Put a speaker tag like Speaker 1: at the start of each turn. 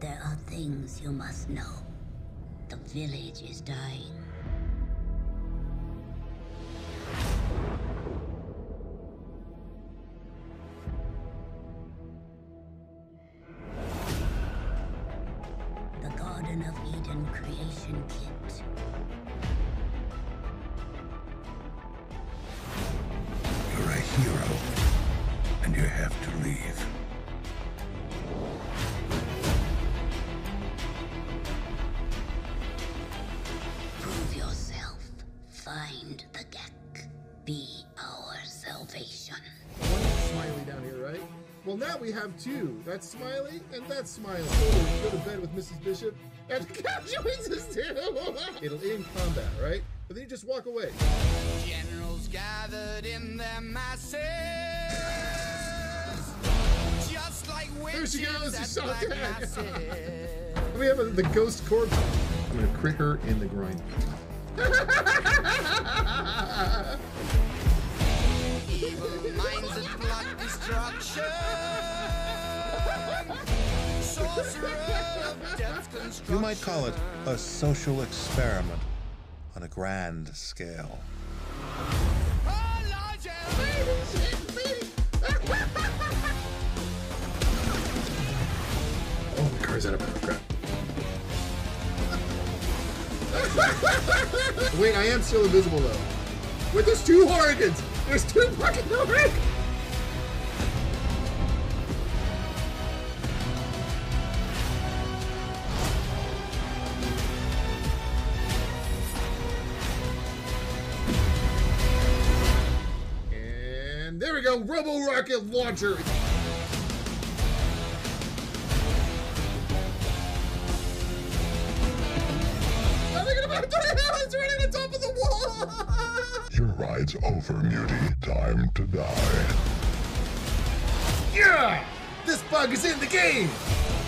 Speaker 1: There are things you must know. The village is dying. The Garden of Eden creation kit.
Speaker 2: You're a hero, and you have to leave.
Speaker 1: Prove yourself. Find the Gek. Be our salvation.
Speaker 3: One Smiley down here, right? Well, now we have two. That's Smiley and that's Smiley. Go to bed with Mrs. Bishop and joins us too. It'll end combat, right? But then you just walk away.
Speaker 4: Generals gathered in their masses, just like
Speaker 3: There she goes, you saw
Speaker 4: black
Speaker 3: that.
Speaker 4: masses.
Speaker 3: We have the ghost corpse. I'm gonna crick her in the groin.
Speaker 4: Evil minds and blood destruction. Sorcerer of death construction.
Speaker 2: You might call it a social experiment on a grand scale.
Speaker 4: A large
Speaker 3: Oh, the car's out of bounds. Crap. Wait, I am still invisible though. Wait, there's two Horrigans! There's two fucking Horrigans! And there we go, Robo Rocket Launcher! It's right on the top of the wall!
Speaker 2: Your ride's over, Muty. Time to die.
Speaker 3: Yeah! This bug is in the game!